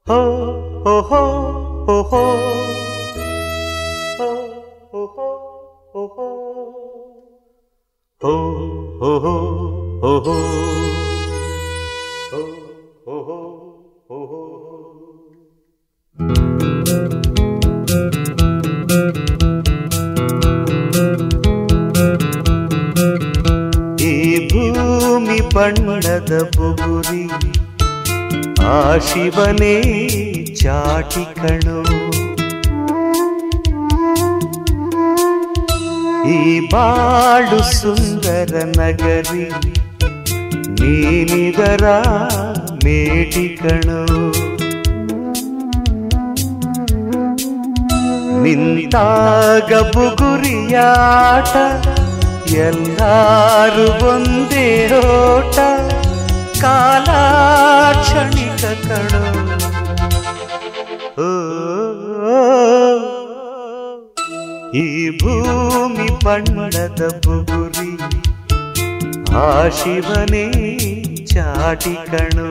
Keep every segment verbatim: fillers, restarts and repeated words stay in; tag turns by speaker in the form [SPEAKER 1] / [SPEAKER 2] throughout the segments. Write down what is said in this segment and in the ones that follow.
[SPEAKER 1] हो हो हो हो हो हो हो हो हो हो हो हो हो हो हो हो हो हो। ಈ ಭೂಮಿ ಬಣ್ಣದ ಬುಗುರಿ ಆ ಶಿವನೇ ಚಾಟಿ ಕಣೋ, ಈ ಬಾಳು ಸುಂದರ ನಗರಿ ನೀನಿದರ ಮೇಟಿ ಕಣೋ, ನಿಂತಾಗ ಬುಗುರಿಯಾಟ ಎಲ್ಲಾರು ಒಂದೇ ಓಟ, ಕಾಲ ಕ್ಷಣಿಕ ಕಣೋ. ಈ ಭೂಮಿ ಬಣ್ಣದ ಬುಗುರಿ ಆ ಶಿವನೇ ಚಾಟಿ ಕಣೋ,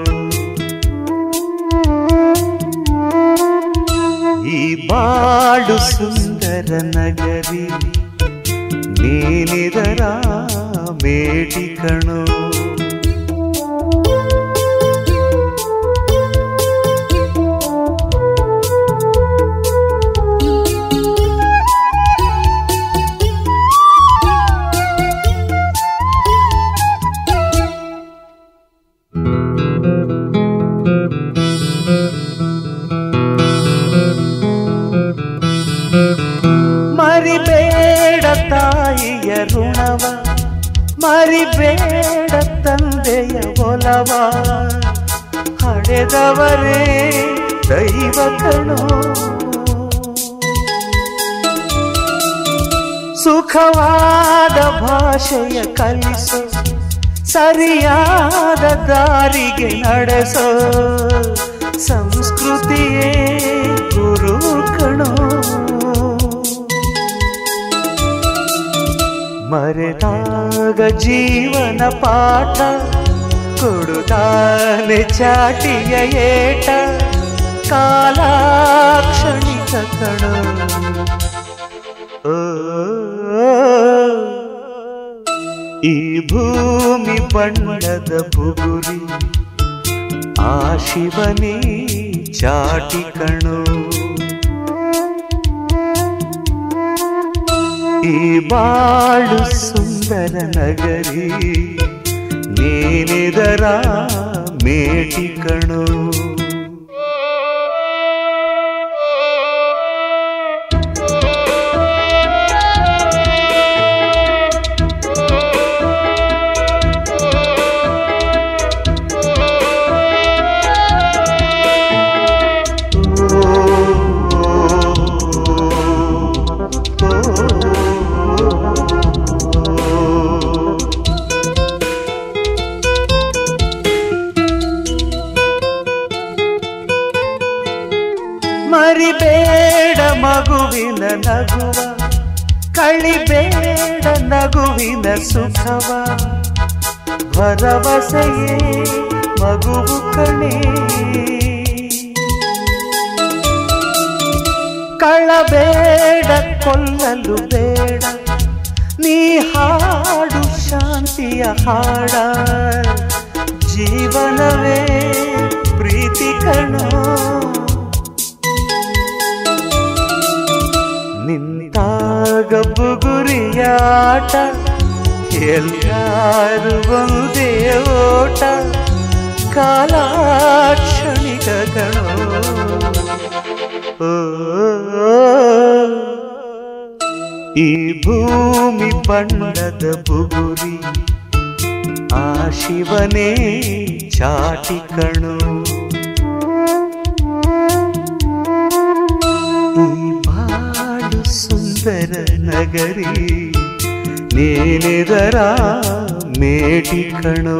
[SPEAKER 1] ಈ ಬಾಳು ಸುಂದರ ನಗರಿ ನೀನಿದರ ಮೇಟಿ ಕಣೋ. ಮರಿಬೇಡ ತಾಯಿಯ ಋಣವ, ಮರಿಬೇಡ ತಂದೆಯ ಒಲವ, ಹಡೆದವರೇ ದೈವ ಕಣೋ. ಸುಖವಾದ ಭಾಷೆಯ ಕಲಿಸೋ, ಸರಿಯಾದ ದಾರಿಗೆ ನಡೆಸೋ, ಸಂಸ್ಕೃತಿಯೇ ಗುರು ಕಣೋ. ಮರೆತಾಗ ಜೀವನ ಪಾಠ ಕೊಡುತ್ತಾನೆ ಚಾಟಿಯ ಏಟ, ಕಾಲ ಕ್ಷಣಿಕ ಕಣೋ. ಈ ಭೂಮಿ ಬಣ್ಣದ ಬುಗುರಿ ಆ ಶಿವನೇ ಚಾಟಿ ಕಣೋ, ಈ ಬಾಳು ಸುಂದರ ನಗರಿ ನೀನಿದರ ಮೇಟಿ ಕಣೋ. ಮರಿಬೇಡ ಮಗುವಿನ ನಗುವ, ಕಳಿಬೇಡ ನಗುವಿನ ಸುಖವ, ಭರವಸೆಯೇ ಮಗುವು ಕಣೆ. ಕಳಬೇಡ ಕೊಲ್ಲಲು ಬೇಡ, ನೀ ಹಾಡು ಶಾಂತಿಯ ಹಾಡ, ಜೀವನವೇ ಪ್ರೀತಿ ಕಣೋ. ನಿಂತಾಗ ಬುಗುರಿಯಾಟ ಎಲ್ಲಾರು ಒಂದೇ ಓಟ, ಕಾಲ ಕ್ಷಣಿಕ ಕಣೋ. ಈ ಭೂಮಿ ಬಣ್ಣದ ಬುಗುರಿ ಆ ಶಿವನೇ ಚಾಟಿ ಕಣೋ, ಸುಂದರ ನಗರಿ ನೀನಿದರ ಮೇಟಿ ಕಣೋ.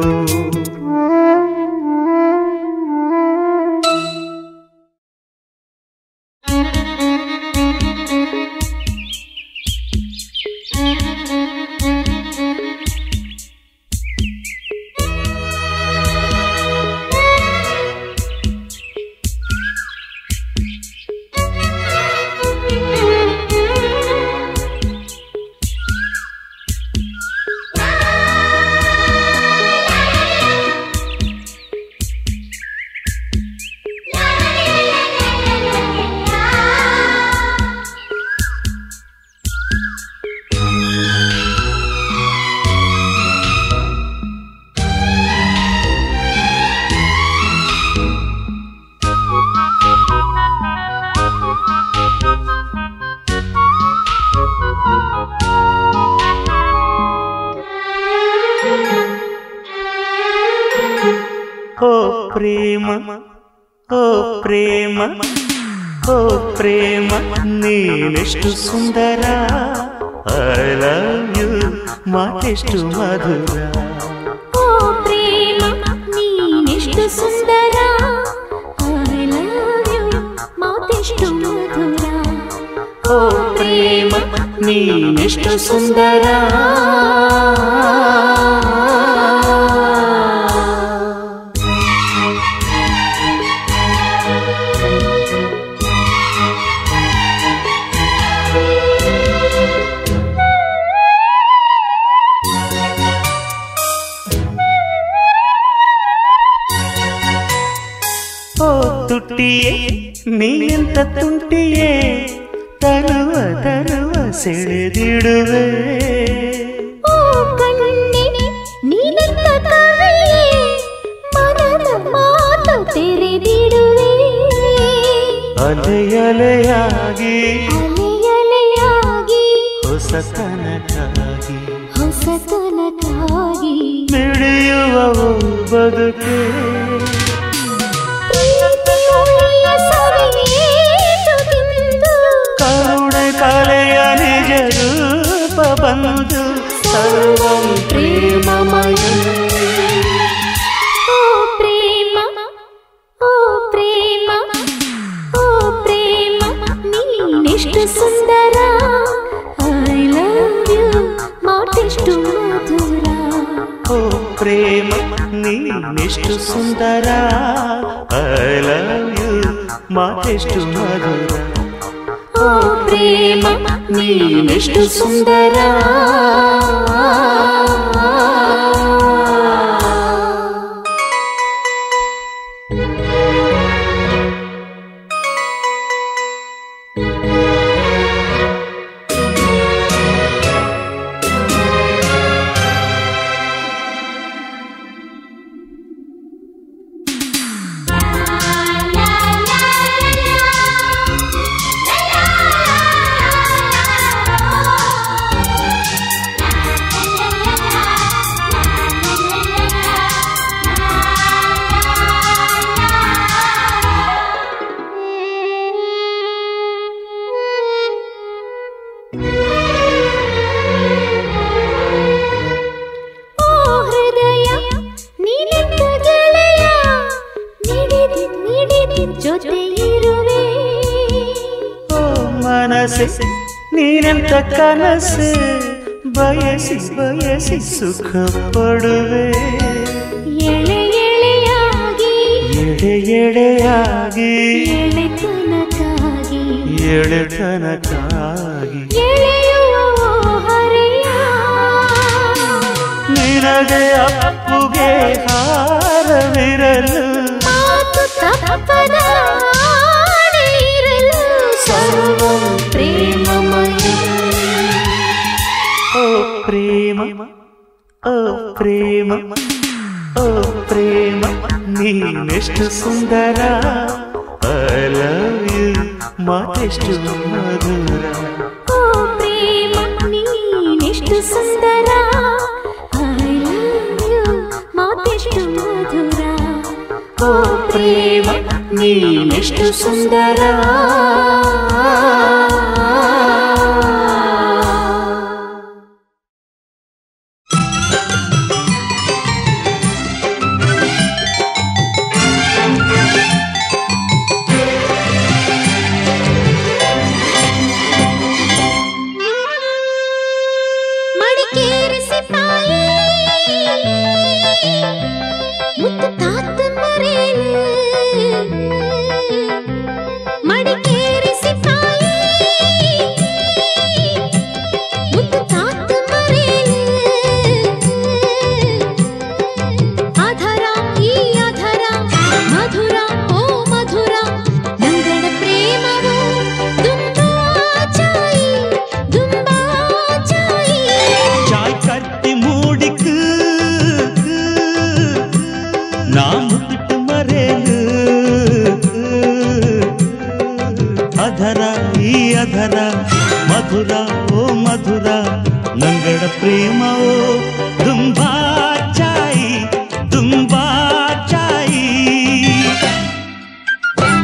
[SPEAKER 1] ಪ್ರೇಮ ಓ ಪ್ರೇಮ ನೀನೆಷ್ಟು ಸುಂದರ ಐ ಲವ್ ಯು ಮಾತೆಷ್ಟು ಮಧುರ
[SPEAKER 2] ಓ ಪ್ರೇಮ ನೀನೆಷ್ಟು ಸುಂದರ ಐ ಲವ್ ಯು ಮಾತೆಷ್ಟು ಮಧುರ
[SPEAKER 1] ಓ ಪ್ರೇಮ ನೀನೆಷ್ಟು ಸುಂದರ ತುಟ್ಟಿಯೇ ನೀನೆಂತ ತುಂಟಿಯೇ ತನುವ ತನುವ ಸೆಳೆದಿಡುವೆ
[SPEAKER 2] ಓ ಕಣ್ಣೆ ನೀನೆಂತ ಕವಿಯೇ ಮನದ ಮಾತು ತೆರೆದಿಡುವೆ
[SPEAKER 1] ಅಲೆಯಲೆಯಾಗಿ
[SPEAKER 2] ಅಲೆಯಲೆಯಾಗಿ
[SPEAKER 1] ಹೊಸತನಕ್ಕಾಗಿ
[SPEAKER 2] ಹೊಸತನಕ್ಕಾಗಿ
[SPEAKER 1] ಮಿಡಿಯುವ ಬದುಕೆ ಕರುಣೆ ಕಲೆಯ ನಿಜ ರೂಪ ಬಂದು ಸರ್ವಂ ಪ್ರೇಮಮಯ
[SPEAKER 2] ಓ ಪ್ರೇಮ ಓ ಪ್ರೇಮ ಓ ಪ್ರೇಮ ನೀನೆಷ್ಟು ಸುಂದರ ಐ ಲವ್ ಯು ಮಾತೆಷ್ಟು ಮಧುರ
[SPEAKER 1] ಓ ಪ್ರೇಮ ನೀನೆಷ್ಟು ಸುಂದರ ಐ ಲವ್ ಯು ಮಾತೆಷ್ಟು ಮಧುರ
[SPEAKER 2] ಓ ಪ್ರೇಮ ನೀನೆಷ್ಟು ಸುಂದರ
[SPEAKER 1] ನೀನೆಂತ ಕನಸೆ ಬಯಸಿ ಬಯಸಿ ಸುಖ ಪಡುವೆ
[SPEAKER 2] ಎಳೆ ಎಳೆಯಾಗಿ
[SPEAKER 1] ಎಡೆ ಎಡೆಯಾಗಿ
[SPEAKER 2] ಎಳೆತನಕ್ಕಾಗಿ
[SPEAKER 1] ಎಳೆತನಕ್ಕಾಗಿ
[SPEAKER 2] ಎಳೆಯುವ ಹರೆಯ
[SPEAKER 1] ನಿನಗೆ ಅಪ್ಪುಗೆ ಹಾರವಿರಲು
[SPEAKER 2] ಮಾತು ತಪ್ಪದ ಸರ್ವಂ ಪ್ರೇಮಮಯ
[SPEAKER 1] ಓ ಪ್ರೇಮ ಓ ಪ್ರೇಮ ಓ ಪ್ರೇಮ ನೀನೆಷ್ಟು ಸುಂದರ ಐ ಲವ್ ಯು ಮಾತೆಷ್ಟು ಮಧುರ
[SPEAKER 2] ಓ ಪ್ರೇಮ ನೀನೆಷ್ಟು ಸುಂದರ ಐ ಲವ್ ಯು ಮಾತೆಷ್ಟು ಮಧುರ
[SPEAKER 1] ಓ ಪ್ರೇಮ ನೀನೆಷ್ಟು ಸುಂದರ ಮಧುರ ಓ ಮಧುರ ನಂಗಡ ಪ್ರೇಮ ಓ ತುಂಬಾ ಚಾಯಿ ತುಂಬಾ ಚಾಯಿ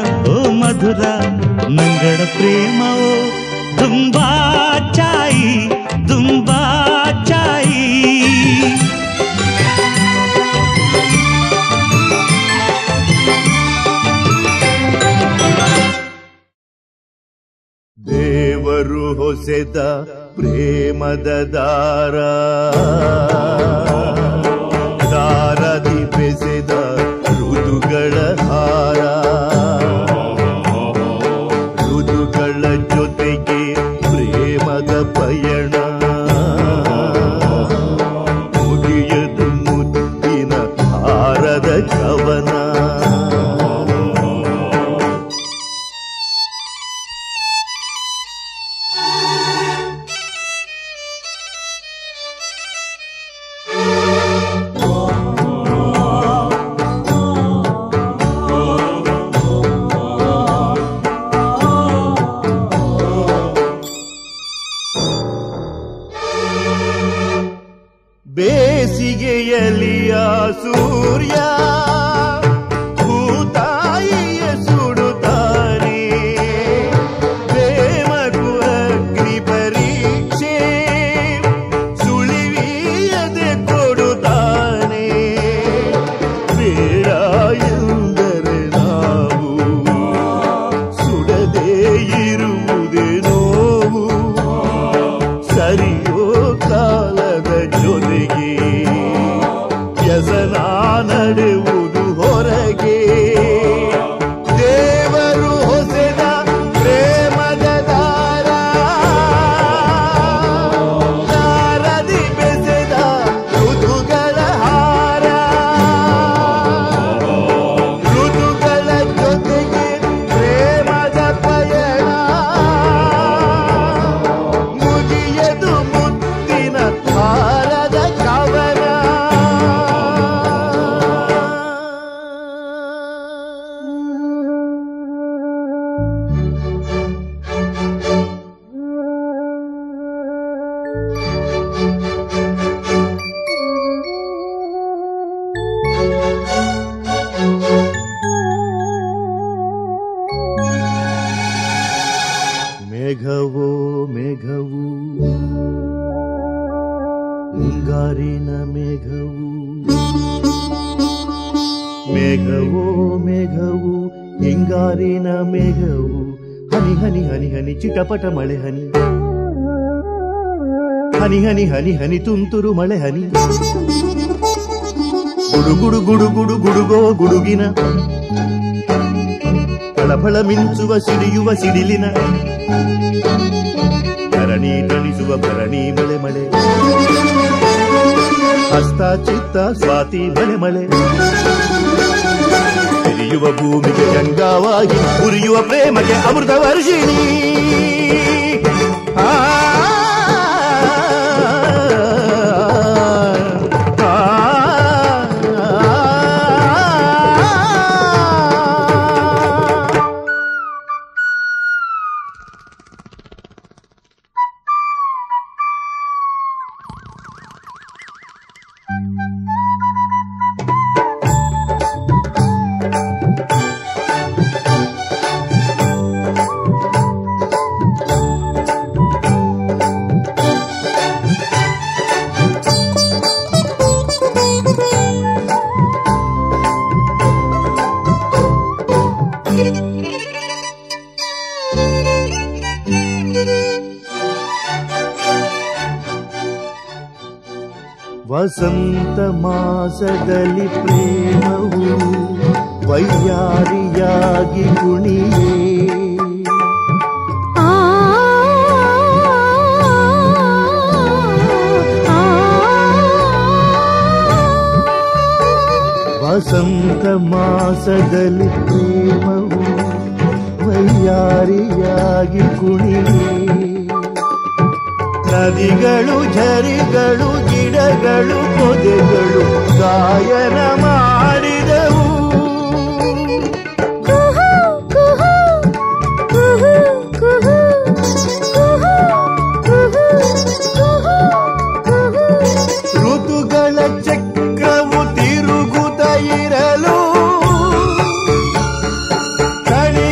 [SPEAKER 1] ಓ ಮಧುರ ನಂಗಡ ಪ್ರೇಮವೋ ತುಂಬಾ ಚಾಯಿ ತುಂಬಾ ಚಾಯಿ.
[SPEAKER 3] ದೇವರು ಹೊಸೆದ ಪ್ರೇಮದ ದಾರ ದಾರದಿ ಬೆಸೆದ ಋತುಗಳ ಹಾರ ಋತುಗಳ ಜೊತೆಗೆ ಪ್ರೇಮದ ಪಯಣ ಮುಗಿಯದು ಮುತ್ತಿನ ಹಾರದ ಕವನ. ಬೇಸಿಗೆಯಲಿಯ ಸೂರ್ಯ ಭೂತಾಯಿಯ ಸುಡುತ್ತಾನೆ ಪ್ರೇಮಕ್ಕೂ ಅಗ್ನಿ ಪರೀಕ್ಷೆ ಸುಳಿವಿಯದೆ ಕೊಡುತ್ತಾನೆ. ಬೇಡ ಎಂದರೆ ನಾವು ಸುಡದೇ ಇರುವುದೇ ನೋವು ಸರಿಯೋ ಕಾಲದ ಜೊತೆಗೆ ವ್ಯಸನ ನಡೆಯುವುದು ಹೊರಗೆ. ದೇವರು ಹೊಸೆದ ಪ್ರೇಮದ ದಾರ ದಾರದಿ ಬೆಸೆದ ಋತುಗಳ ಹಾರ ಋತುಗಳ ಜೊತೆಗೆ ಪ್ರೇಮದ ಪಯಣ ಮುಗಿಯದು ಮುತ್ತಿನ ಹಾರದ ಕವನ. ಮೇಘವೋ ಮೇಘವು ಮುಂಗಾರಿನ ಮೇಘವು ಮೇಘವೋ ಮೇಘವು ಹಿಂಗಾರಿನ ಮೇಘವು ಹನಿ ಹನಿ ಹನಿ ಹನಿ ಚಿಟಪಟ ಮಳೆ ಹನಿ ಹನಿ ಹನಿ ಹನಿ ಹನಿ ತುಂತುರು ಮಳೆ ಹನಿ ಗುಡುಗುಡು ಗುಡುಗುಡು ಗುಡುಗೋ ಗುಡುಗಿನ ಫಳಫಳ ಮಿಂಚುವ ಸಿಡಿಯುವ ಸಿಡಿಲಿನ ಭರಣಿ ತಣಿಸುವ ಭರಣಿ ಮಳೆ ಮಳೆ ಹಸ್ತ ಚಿತ್ತ ಸ್ವಾತಿ ಮಳೆ ಮಳೆ ಹಿರಿಯುವ ಭೂಮಿಗೆ ಗಂಗಾವಾಗಿ ಉರಿಯುವ ಪ್ರೇಮಗೆ ಅಮೃತ ವರ್ಷಿಣಿ. ಆ ವಸಂತ ಮಾಸದಲ್ಲಿ ಪ್ರೇಮವು ವೈಯಾರಿಯಾಗಿ ಕುಣಿಯೇ ವಸಂತ ಮಾಸದಲ್ಲಿ ಪ್ರೇಮವು ವೈಯಾರಿಯಾಗಿ ಕುಣಿಯೇ ನದಿಗಳು ಝರಿಗಳು ಗಿಡಗಳು ಪೊದೆಗಳು ಗಾಯನ ಮಾಡಿದವು ಋತುಗಳ ಚಕ್ರವು ತಿರುಗುತ್ತ ಇರಲು ಕಣಿ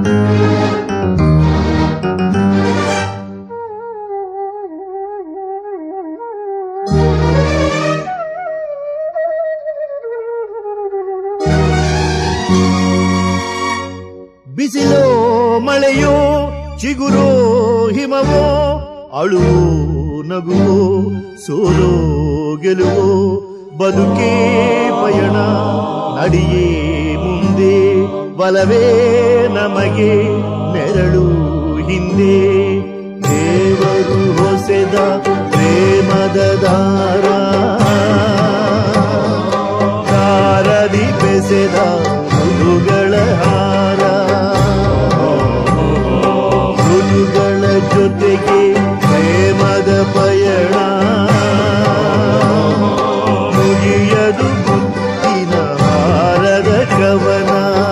[SPEAKER 3] ಬಿಸಿಲೋ ಮಳೆಯೋ ಚಿಗುರೋ ಹಿಮವೋ ಅಳುವೋ ನಗುವೋ ಸೋಲೋ ಗೆಲುವೋ ಬದುಕೇ ಪಯಣ ನಡಿಯೇ ಮುಂದೆ ಬಲವೇ ನಮಗೆ ನೆರಳು ಹಿಂದೆ ದೇವರು ಹೊಸೆದ ಪ್ರೇಮದ ದಾರ ದಾರದಿ ಬೆಸೆದ ಮಧುಗಳ ಹಾರ ಹುಡುಗಳ ಜೊತೆಗೆ ಪ್ರೇಮದ ಪಯಣ ಮುಗಿಯದು ಮುತ್ತಿನ ಹಾರದ ಕವನ.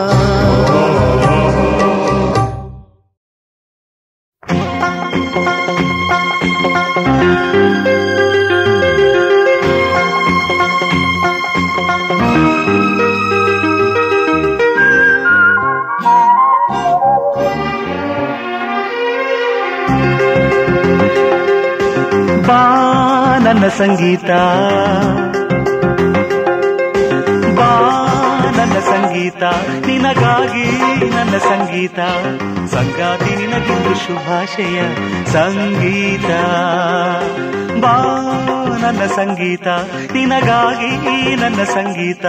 [SPEAKER 1] ಬಾ ನನ್ನ ಸಂಗೀತ, ಬಾ ನನ್ನ ಸಂಗೀತ, ನಿನಗಾಗಿ ನನ್ನ ಸಂಗೀತ, ಸಂಗಾತಿ ನಿನಗಿಂದು ಶುಭಾಶಯ ಸಂಗೀತ. ಬಾ ನನ್ನ ಸಂಗೀತ, ನಿನಗಾಗಿ ನನ್ನ ಸಂಗೀತ.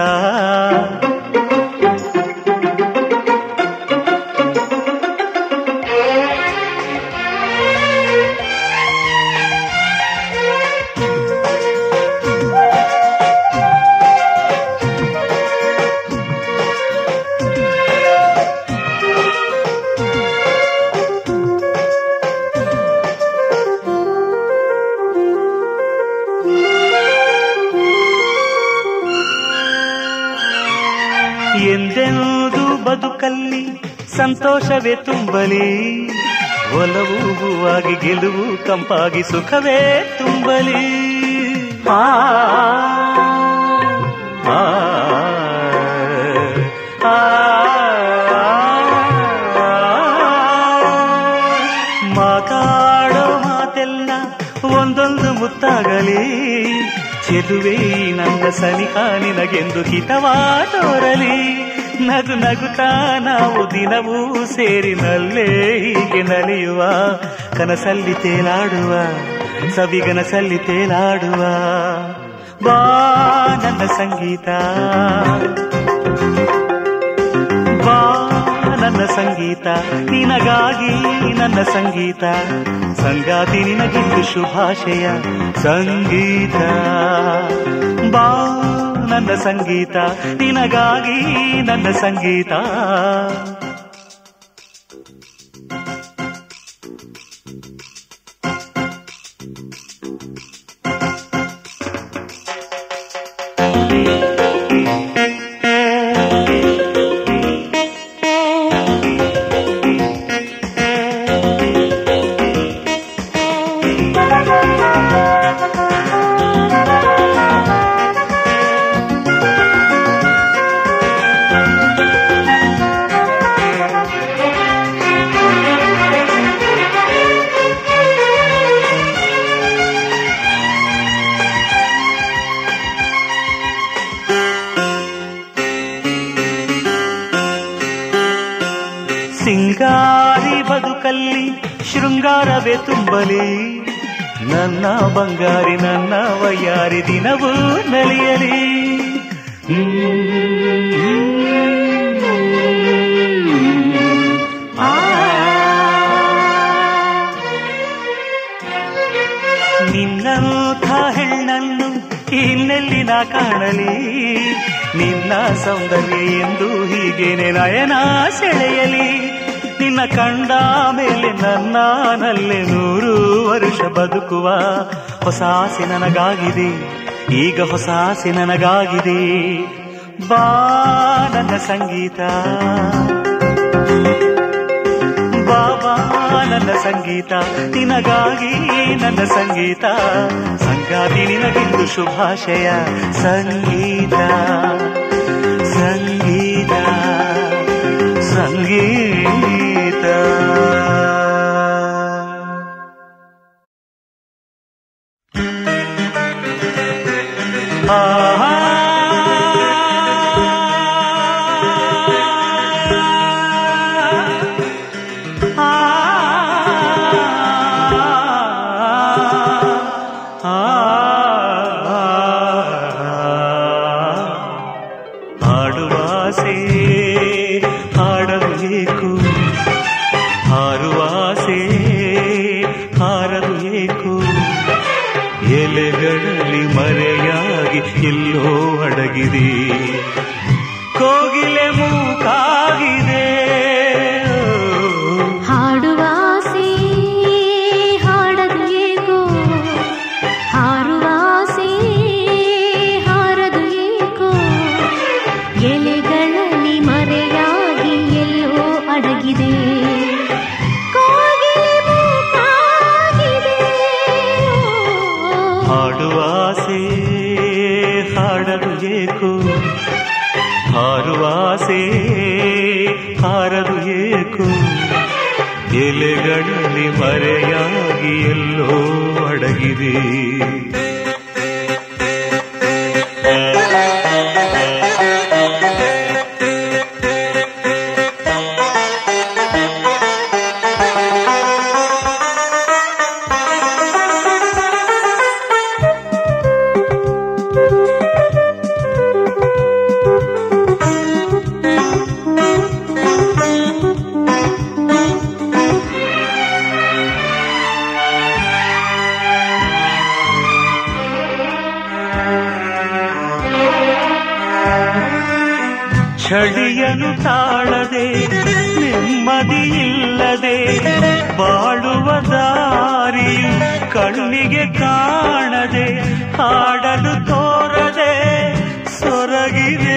[SPEAKER 1] ಎಂದೆಂದು ಬದುಕಲ್ಲಿ ಸಂತೋಷವೇ ತುಂಬಲಿ, ಒಲವು ಹೂವಾಗಿ ಗೆಲುವು ಕಂಪಾಗಿ ಸುಖವೇ ತುಂಬಲಿ. ಆ ಆ, ಆ, ಮಾತಾಡೋ ಮಾತೆಲ್ಲ ಒಂದೊಂದು ಮುತ್ತಾಗಲಿ, ಚೆಲುವೆ ನನ್ನ ಸನಿಹ ನಿನಗೆಂದು ಹಿತವಾದೋರಲಿ. ನಗು ನಗುತ್ತಾ ನಾವು ದಿನವೂ ಸೇರಿನಲ್ಲೇ ಹೀಗೆ ನಲಿಯುವ, ಕನಸಲ್ಲಿ ತೇಲಾಡುವ ಸವಿಗನಸಲ್ಲಿ ತೇಲಾಡುವ. ಬಾ ನನ್ನ ಸಂಗೀತ, ಬಾ ನನ್ನ ಸಂಗೀತ, ನಿನಗಾಗಿ ನನ್ನ ಸಂಗೀತ, ಸಂಗಾತಿ ನಿನಗಿಂದು ಶುಭಾಶಯ ಸಂಗೀತ. ಬಾ ನನ್ನ ಸಂಗೀತ, ನಿನಗಾಗಿ ನನ್ನ ಸಂಗೀತ. ಸಿಂಗಾರಿ ಬದುಕಲ್ಲಿ ಶೃಂಗಾರವೇ ತುಂಬಲಿ, ನನ್ನ ಬಂಗಾರಿ ನನ್ನ ವಯ್ಯಾರಿ ದಿನವೂ ನಲಿಯಲಿ. ನಿನ್ನಂಥ ಹೆಣ್ಣನ್ನು ಇನ್ನೆಲ್ಲಿ ನಾ ಕಾಣಲಿ, ನಿನ್ನ ಸೌಂದರ್ಯ ಎಂದು ಹೀಗೇನೆ ನಯನ ಸೆಳೆಯಲಿ. ನಿನ್ನ ಕಂಡ ಮೇಲೆ ನನ್ನನಲ್ಲೇ ನೂರು ವರುಷ ಬದುಕುವ ಹೊಸ ಆಸೆ ನನಗಾಗಿದೆ, ಈಗ ಹೊಸ ಆಸೆ ನನಗಾಗಿದೆ. ಬಾ ನನ್ನ ಸಂಗೀತ, ಬಾಬಾ ನನ್ನ ಸಂಗೀತ, ನಿನಗಾಗಿ ನನ್ನ ಸಂಗೀತ, ಸಂಗಾತಿ ನಿನಗಿಂದು ಶುಭಾಶಯ ಸಂಗೀತ ಸಂಗೀತ ಸಂಗೀತ.
[SPEAKER 2] ಅಡಗಿದೆ ಕೋಗಿಲೆ ಮೂಕಾಗಿದೆ.
[SPEAKER 1] ಹಾಡುವ ಆಸೆ ಹಾಡದು ಏಕೋ, ಹಾರುವ ಆಸೆ ಹಾರದು ಏಕೋ, ಎಲೆಗಳಲ್ಲಿ ಮರೆಯಾಗಿ ಎಲ್ಲೋ ಅಡಗಿದೆ. ಚಳಿಯನು ತಾಳದೆ ನೆಮ್ಮದಿಯಿಲ್ಲದೆ ಬಾಳುವ ದಾರಿಯು ಕಣ್ಣಿಗೆ ಕಾಣದೆ ಹಾಡಲು ತೋರದೆ ಸೊರಗಿದೆ.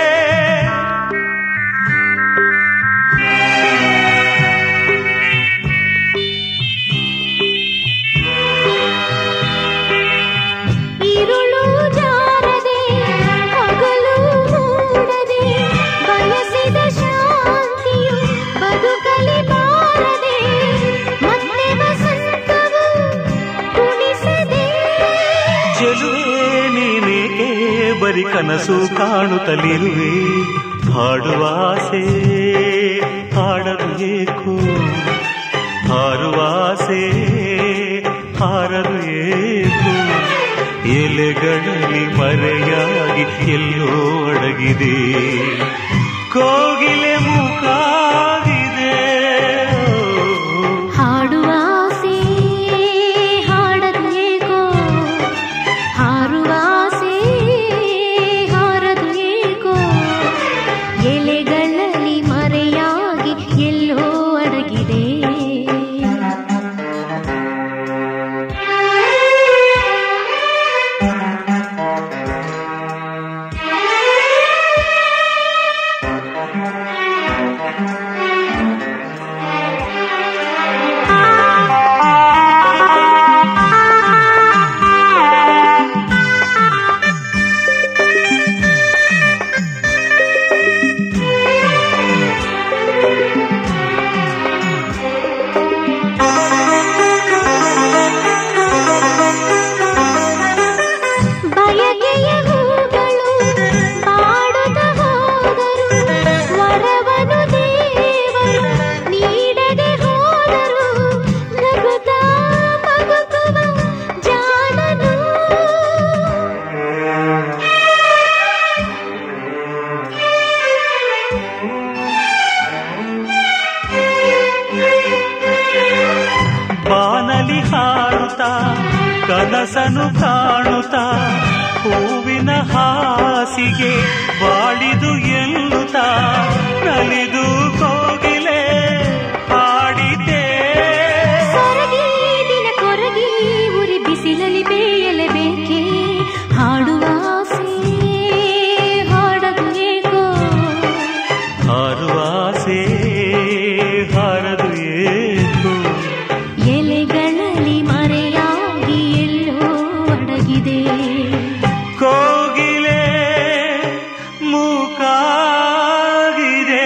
[SPEAKER 1] ಬರಿ ಕನಸು ಕಾಣುತ್ತಲಿರುವೆ, ಹಾಡುವ ಆಸೆ ಹಾಡದು ಏಕೋ, ಹಾರುವ ಆಸೆ ಹಾರದು ಏಕೋ, ಎಲೆಗಳಲ್ಲಿ ಮರೆಯಾಗಿ ಎಲ್ಲೋ ಅಡಗಿದೆ ಕೋಗಿಲೆ ಮೂಕಾಗಿದೆ.
[SPEAKER 2] ಹಾಡುವ ಆಸೆ ಹಾಡದು ಏಕೋ, ಹಾರುವ ಆಸೆ ಹಾರದು ಏಕೋ, ಎಲೆಗಳಲ್ಲಿ ಮರೆಯಾಗಿ ಎಲ್ಲೋ ಅಡಗಿದೆ.
[SPEAKER 1] ಬಾನಲಿ ಹಾಡುತ್ತಾ ಕನಸನು ಕಾಣುತ್ತಾ ಹೂವಿನ ಹಾಸಿಗೆ ಬಾಳಿದು ಎನ್ನುತ್ತಾ ನಲಿದು ಕೋಗಿಲೆ ಹಾಡಿದೆ.
[SPEAKER 2] ಸೊರಗಿ ದಿನ ಕೊರಗಿ ಉರಿ ಬಿಸಿಲಲ್ಲಿ ಬೇಯಲೇಬೇಕೆ, ಹಾಡುವ ಆಸೆ ಹಾಡದು ಏಕೋ,
[SPEAKER 1] ಹಾರುವ ಆಸೆ ಹಾರದು ಏಕೋ,
[SPEAKER 2] ಎಲೆಗಳಲ್ಲಿ ಮರೆಯಾಗಿ ಎಲ್ಲೋ ಅಡಗಿದೆ
[SPEAKER 1] ಕೋಗಿಲೆ ಮೂಕಾಗಿದೆ.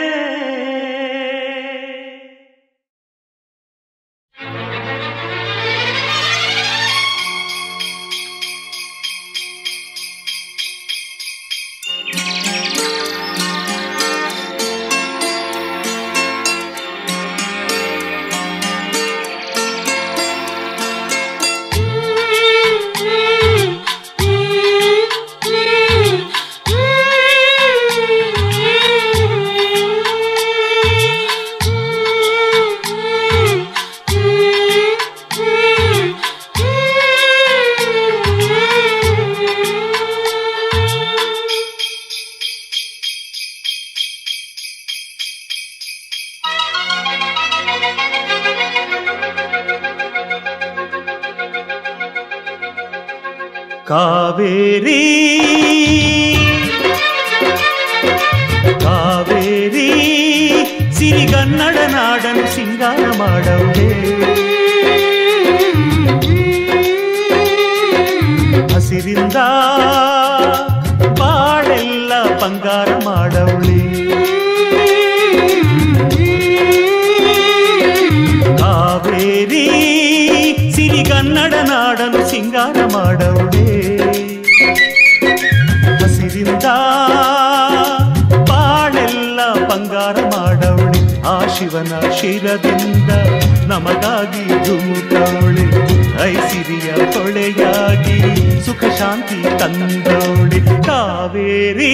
[SPEAKER 1] ಕಾವೇರಿ ಕಾವೇರಿ ಸಿರಿಗನ್ನಡ ನಾಡನು ಸಿಂಗಾರ ಮಾಡವಳೆ ಹಸಿರಿಂದ ಬಾಳೆಲ್ಲ ಬಂಗಾರ ಮಾಡವಳೆ ಕಾವೇರಿ ಸಿರಿಗನ್ನಡ ನಾಡನು ಸಿಂಗಾರ ಮಾಡವಳೆ ಹಸಿರಿಂದ ಬಾಳೆಲ್ಲ ಬಂಗಾರ ಮಾಡವಳೆ ಆ ಶಿವನ ಶಿರದಿಂದ ನಮಗಾಗಿ ಧುಮುಕವಳೆ ಐಸಿರಿಯ ಹೊಳೆಯಾಗಿ ಸುಖ ಶಾಂತಿ ತಂದವಳೆ ಕಾವೇರಿ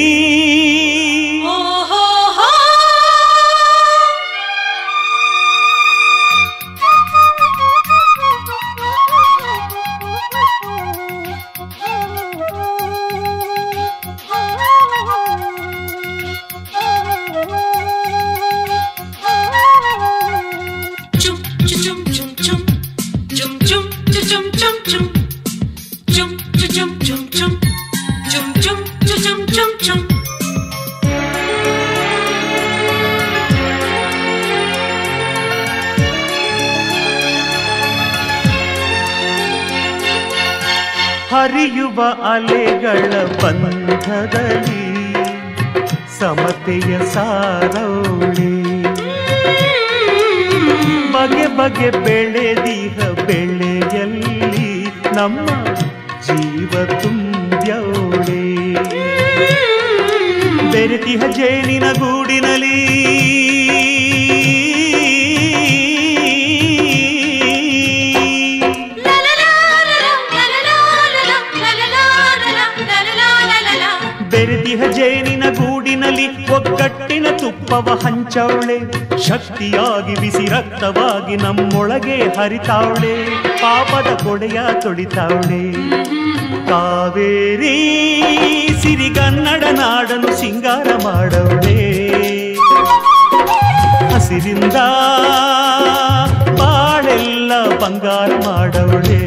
[SPEAKER 1] ಹರಿಯುವ ಅಲೆಗಳ ಬಂಧದಲ್ಲಿ ಸಮತೆಯ ಸಾರವಳೆ ಬಗೆ ಬಗೆ ಬೆಳೆದಿಹ ಬೆಳೆಯಲ್ಲಿ ನಮ್ಮ ಜೀವ ತುಂಬ್ಯವಳೆ ಬೆರೆತಿಹ ಜೇನಿನ ಗೂಡಿನಲ್ಲಿ ಬೆರೆತಿಹ ಜೇನಿನ ಗೂಡಿನಲ್ಲಿ ಒಗ್ಗಟ್ಟಿನ ತುಪ್ಪವ ಹಂಚವಳೆ ಶಕ್ತಿಯಾಗಿ ಬಿಸಿ ರಕ್ತವಾಗಿ ನಮ್ಮೊಳಗೆ ಹರಿತಾವಳೆ ಪಾಪದ ಕೊಡೆಯ ತೊಳಿತಾವಳೆ ಕಾವೇರಿ ಸಿರಿಗನ್ನಡ ನಾಡನು ಸಿಂಗಾರ ಮಾಡವಳೆ ಹಸಿರಿಂದ ಬಾಳೆಲ್ಲ ಬಂಗಾರ ಮಾಡವಳೆ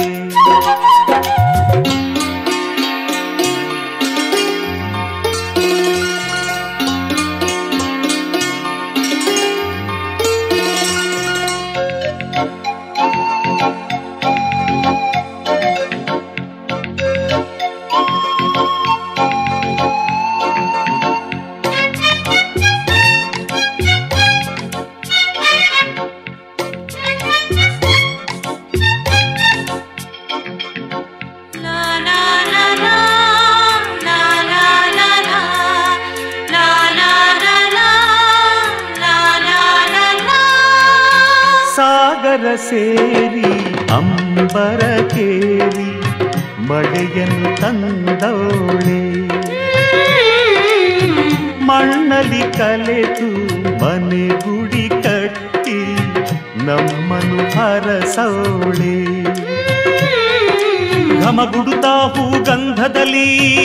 [SPEAKER 1] ಸಾಗರ ಸೇರಿ ಅಂಬರ ಕೇರಿ ಮಳೆಯನ್ನು ತಂದವಳೆ ಮಣ್ಣಲ್ಲಿ ಕಲೆತು ಮನೆ ಗುಡಿ ಕಟ್ಟಿ ನಮ್ಮನ್ನು ಹರಸವಳೆ ಘಮಗುಡುತ್ತಾ ಹೂಗಂಧದಲ್ಲಿ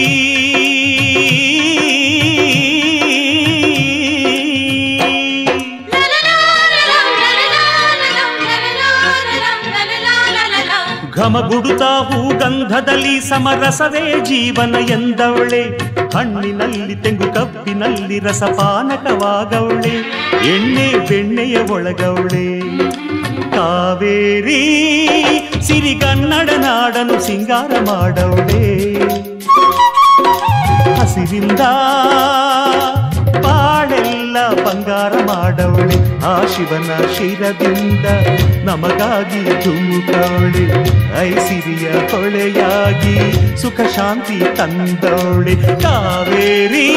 [SPEAKER 1] ಘಮಗುಡುತ್ತಾ ಹೂಗಂಧದಲ್ಲಿ ಸಮರಸವೇ ಜೀವನ ಎಂದವಳೆ ಹಣ್ಣಿನಲ್ಲಿ ತೆಂಗು ಕಬ್ಬಿನಲ್ಲಿ ರಸಪಾನಕವಾಗವಳೆ ಎಣ್ಣೆ ಬೆಣ್ಣೆಯ ಒಳಗವಳೆ ಕಾವೇರಿ ಸಿರಿಗನ್ನಡ ನಾಡನು ಸಿಂಗಾರ ಮಾಡವಳೆ ಹಸಿರಿಂದ ಬಾಳೆಲ್ಲ ಬಂಗಾರ ಮಾಡವಳೆ ಆ ಶಿವನ ಶಿರದಿಂದ ನಮಗಾಗಿ ಧುಮುಕವಳೆ ಐಸಿರಿಯ ಹೊಳೆಯಾಗಿ ಸುಖ ಶಾಂತಿ ತಂದವಳೆ ಕಾವೇರಿ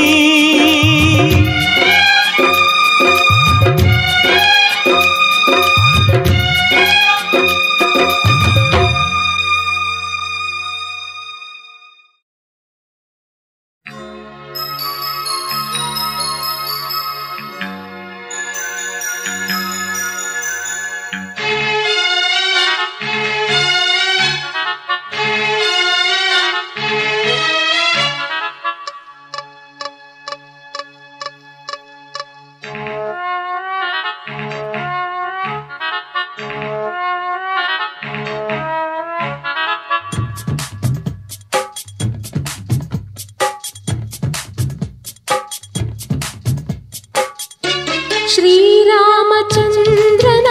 [SPEAKER 2] ಶ್ರೀರಾಮಚಂದ್ರನ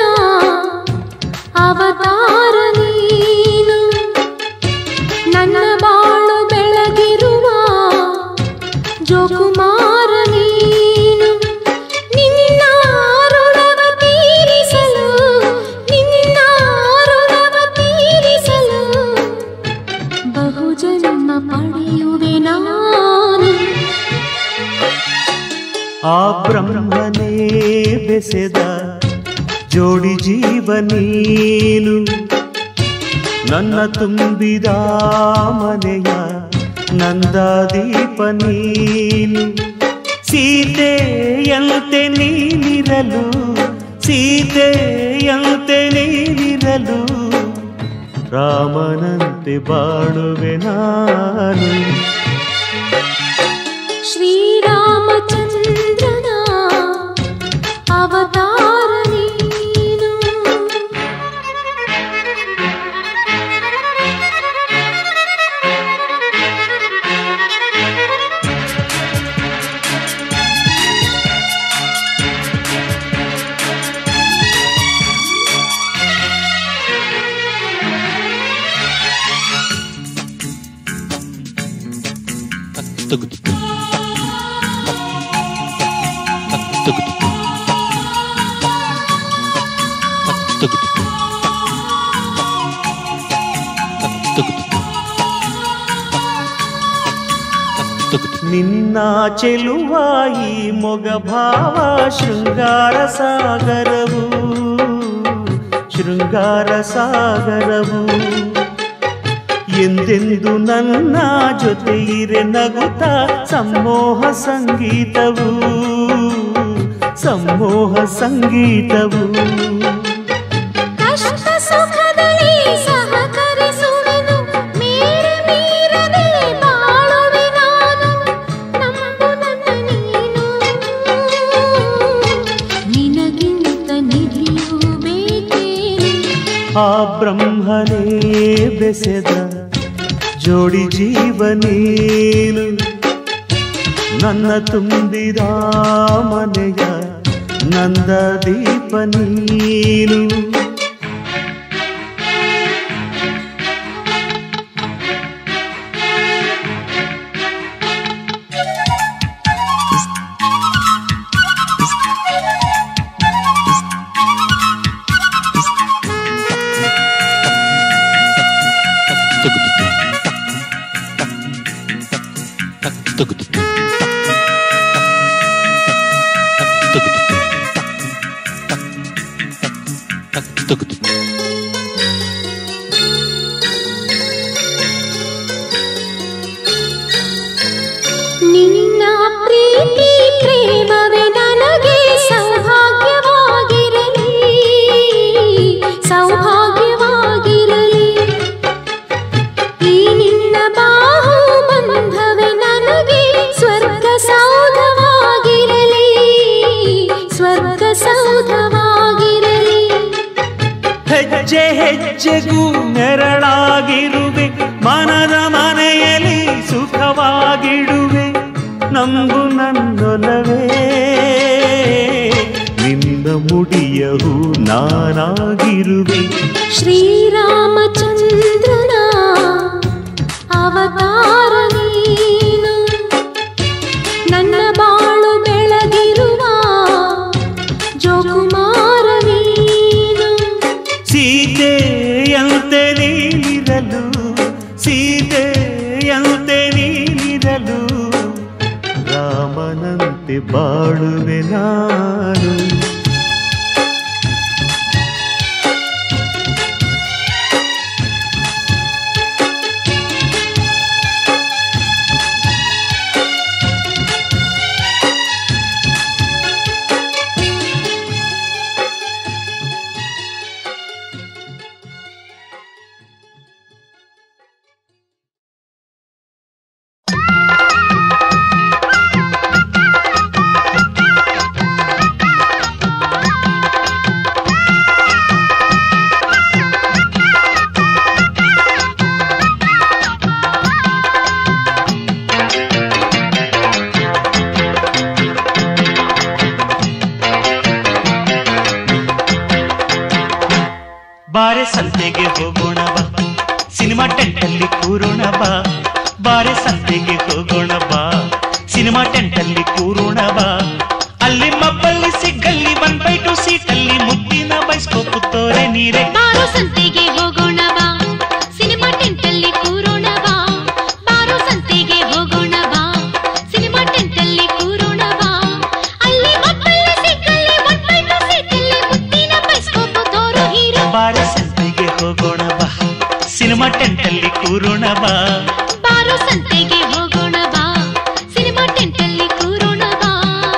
[SPEAKER 2] ಅವತಾರ ನೀನು, ನನ್ನ ಬಾಳು ಬೆಳಗಿರುವ ಜೋಕುಮಾರ ನೀನು. ನಿನ್ನ ಋಣವ ತೀರಿಸಲು, ನಿನ್ನ ಋಣವ ತೀರಿಸಲು ಬಹುಜನ್ಮ ಪಡೆಯುವೆ ನಾನು.
[SPEAKER 1] ಆ ಬ್ರಹ್ಮನೇ ಬೆಸೆದ ಜೋಡಿ ಜೀವ ನೀನು, ನನ್ನ ತುಂಬಿದ ಮನೆಯ ನಂದಾದೀಪ ನೀನು. ಸೀತೆಯಂತೆ ನೀನಿರಲು, ಸೀತೆಯಂತೆ ನೀನಿರಲು ರಾಮನಂತೆ ಬಾಳುವೆ ನಾನು.
[SPEAKER 2] ಶ್ರೀರಾಮಚಂದ್ರನ ಅವತಾರ ನೀನು.
[SPEAKER 1] ನಿನ್ನ ಚೆಲುವಾಯಿ ಮೊಗಭಾವ ಶೃಂಗಾರ ಸಾಗರವು, ಶೃಂಗಾರ ಸಾಗರವು. ಎಂದೆಂದು ನನ್ನ ಜೊತೆ ಇರೆ ನಗುತ್ತ ಸಮ್ಮೋಹ ಸಂಗೀತವು, ಸಮ್ಮೋಹ ಸಂಗೀತವು.
[SPEAKER 2] ಕಷ್ಟ ಸುಖದಲ್ಲಿ ಸಹಕರಿಸುವೆನು, ಮೇರೆ ಮೀರದೆ ಬಾಳುವೆ ನಾನು. ನಂಬು ನನ್ನ ನೀನು, ನಿನಗಿಂತ ನಿಧಿಯೂ ಬೇಕೇನು.
[SPEAKER 1] ಆ ಬ್ರಹ್ಮನೇ ಬೆಸೆದ ಜೋಡಿ ಜೀವ ನೀನು, ನನ್ನ ತುಂಬಿದ ಮನೆಯ ನಂದ ದೀಪ ನೀನು.
[SPEAKER 2] ನಿನ್ನ ಪ್ರೀತಿ ಪ್ರೇಮವೇ ನನಗೆ ಸೌಭಾಗ್ಯವಾಗಿರಲಿ, ಸೌಭಾಗ್ಯವಾಗಿರಲಿ. ಈ ನಿನ್ನ ಬಾಹು ಬಂಧವೇ ನನಗೆ ಸ್ವರ್ಗ ಸೌಧವಾಗಿರಲಿ, ಸ್ವರ್ಗ ಸೌಧವಾಗಿರಲಿ.
[SPEAKER 1] ಹೆಜ್ಜೆ ಹೆಜ್ಜೆಗೂ ನೆರಳಾಗಿರುವೆ, ಮನದ ಮನೆಯಲ್ಲಿ ಸುಖವಾಗಿಡುವೆ. ನಂಬು ನನ್ನೊಲವೇ, ನಿನ್ನ ಮುಡಿಯವು ನಾನಾಗಿರುವೆ.
[SPEAKER 2] ಶ್ರೀರಾಮಚಂದ್ರನ ಅವತಾರ ನೀನು, ನನ್ನ ಬಾಳು ಬೆಳಗಿರುವ ಜೋಕುಮಾರ ನೀನು.
[SPEAKER 1] ಸೀತೆಯಂತೆ ನೀನಿರಲು, ಸೀತೆಯಂತೆ ನೀನಿರಲು ರಾಮನಂತೆ ಬಾಳುವೆ ನಾನು.
[SPEAKER 4] ಸಂತೆಗೆ ಹೋಗೋಣ ಬಾ ಸಿನಿಮಾ ಟೆಂಟಲ್ಲಿ ಕೂರೋಣ ಬಾ ಬಾರೆ ಸಂತೆಗೆ ಹೋಗೋಣ ಬಾ ಸಿನಿಮಾ ಟೆಂಟಲ್ಲಿ ಕೂರೋಣ ಬಾ ಅಲ್ಲಿ ಮಬ್ಬಲ್ಲಿ ಸಿಗ್ಗಲ್ಲಿ ಒನ್ ಬೈ ಟು ಸೀಟಲ್ಲಿ ಮುದ್ದಿನ ಬೈಸ್ಕೋಪು ತೋರೆ ನೀರೆ
[SPEAKER 2] ಬಾರೋ ಸಂತೆಗೆ ಹೋಗೋಣ ಬಾ ಸಿನಿಮಾ ಟೆಂಟಲ್ಲಿ ಕೂರೋಣ ಬಾ ಬಾರೋ ಸಂತೆಗೆ ಹೋಗೋಣ ಬಾ ಸಿನಿಮಾ ಟೆಂಟಲ್ಲಿ ಕೂರೋಣ ಬಾ ಅಲ್ಲಿ ಮಬ್ಬಲ್ಲಿ ಸಿಗ್ಗಲ್ಲಿ ಒನ್ ಬೈ ಟು ಸೀಟಲ್ಲಿ ಮುದ್ದಿನ ಬೈಸ್ಕೋಪು ತೋರೋ ಹೀರೋ
[SPEAKER 4] ಬಾರೆ ಸಂತೆಗೆ ಹೋಗೋಣ ಬಾ ಸಿನಿಮಾ ಟೆಂಟಲ್ಲಿ ಕೂರೋಣ ಬಾ
[SPEAKER 2] ಬಾರೋ ಸಂತೆಗೆ ಹೋಗೋಣ ಬಾ ಸಿನಿಮಾ ಟೆಂಟಲ್ಲಿ ಕೂರೋಣ ಬಾ